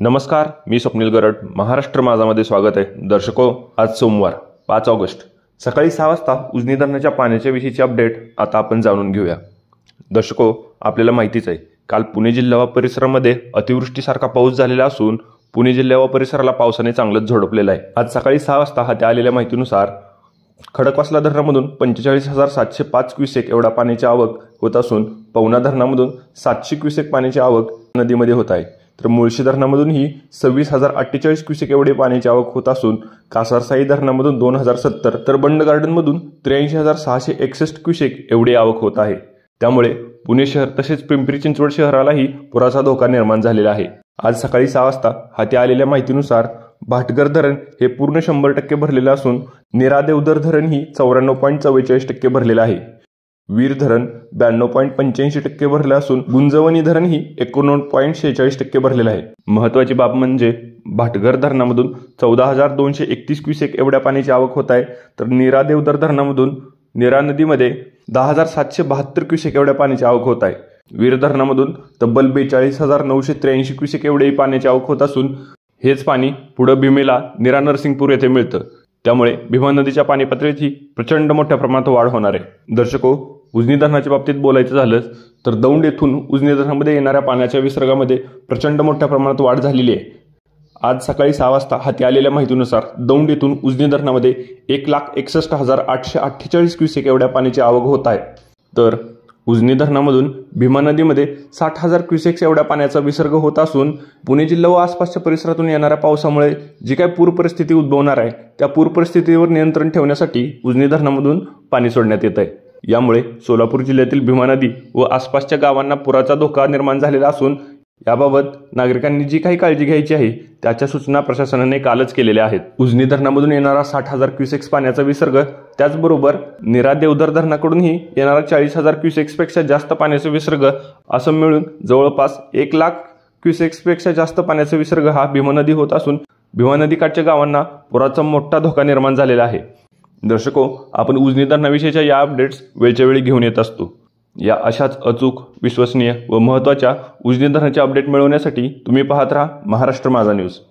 नमस्कार, मी स्वप्नील गरड. महाराष्ट्र माझामध्ये स्वागत आहे. दर्शको, आज सोमवार 5 ऑगस्ट सकाळी 6 वाजता उजनी धरणाच्या पाण्याच्या विषयीची अपडेट आता आपण जाणून घेऊया. दर्शको, आपल्याला माहितीच आहे, काल पुणे जिल्हा व परिसरामध्ये अतिवृष्टीसारखा पाऊस झालेला असून पुणे जिल्हा व परिसराला पावसाने चांगलंच झोडपलेलं आहे. आज सकाळी 6 वाजता हाती आलेल्या माहितीनुसार खडकवासला धरणामधून 45,705 क्युसेक एवढा पाण्याची आवक होत असून पवना धरणामधून 700 क्युसेक पाण्याची आवक नदीमध्ये होत आहे. तर मुळशी धरणामधूनही 26,048 क्युसेक एवढे पाण्याची आवक होत असून कासारसाई धरणामधून 2,070 तर बंड गार्डनमधून 83,661 क्युसेक एवढी आवक होत आहे. त्यामुळे पुणे शहर तसेच पिंपरी चिंचवड शहरालाही पुराचा धोका निर्माण झालेला आहे. आज सकाळी 6 वाजता हाती आलेल्या माहितीनुसार भाटघर धरण हे पूर्ण 100% भरलेलं असून नीरा देवधर धरण ही 94.44% भरलेलं आहे. वीर धरण 92.85% भरले असून गुंजवणी धरण ही 89.46% भरलेलं आहे. महत्वाची बाब म्हणजे भाटघर धरणामधून 14,231 क्युसेक एवढ्या पाण्याची आवक होत आहे. तर नीरा देवधर धरणामधून नीरा नदीमध्ये 10,772 क्युसेक एवढ्या पाण्याची आवक होत आहे. वीर धरणामधून तब्बल 42,983 क्युसेक एवढी पाण्याची आवक होत असून हेच पाणी पुढे भीमेला नीरा नरसिंगपूर येथे मिळतं. त्यामुळे भीमा नदीच्या पाणी पातळीतही प्रचंड मोठ्या प्रमाणात वाढ होणार आहे. दर्शको, उजनी धरणाच्या बाबतीत बोलायचं झालं तर दौंड येथून उजनी धरणामध्ये येणाऱ्या पाण्याच्या विसर्गामध्ये प्रचंड मोठ्या प्रमाणात वाढ झालेली आहे. आज सकाळी 6 वाजता हाती आलेल्या माहितीनुसार दौंड येथून उजनी धरणामध्ये 1,61,848 क्युसेक एवढ्या पाण्याची आवक होत आहे. तर उजनी धरणामधून भीमा नदीमध्ये 60,000 क्युसेक्स एवढ्या पाण्याचा विसर्ग होत असून पुणे जिल्हा व आसपासच्या परिसरातून येणाऱ्या पावसामुळे जी काही पूर परिस्थिती उद्भवणार आहे त्या पूर परिस्थितीवर नियंत्रण ठेवण्यासाठी उजनी धरणामधून पाणी सोडण्यात येत आहे. यामुळे सोलापूर जिल्ह्यातील भीमा नदी व आसपासच्या गावांना पुराचा धोका निर्माण झालेला असून याबाबत नागरिकांनी जी काही काळजी घ्यायची आहे त्याच्या सूचना प्रशासनाने कालच केलेल्या आहेत. उजनी धरणामधून येणारा 60,000 क्युसेक्स पाण्याचा विसर्ग, त्याचबरोबर नीरा देवधर धरणाकडूनही येणारा 40,000 क्युसेक्सपेक्षा जास्त पाण्याचा विसर्ग असं मिळून जवळपास 1,00,000 क्युसेक्सपेक्षा जास्त पाण्याचा विसर्ग हा भीमा नदी होत असून भीमा नदीकाठच्या गावांना पुराचा मोठा धोका निर्माण झालेला आहे. दर्शको, आपण उजनी धरणाविषयीच्या या अपडेट्स वेळच्या वेळी घेऊन येत असतो. या अशाच अचूक, विश्वसनीय व महत्त्वाच्या उजनी धरणाचे अपडेट मिळवण्यासाठी तुम्ही पाहत राहा महाराष्ट्र माझा न्यूज.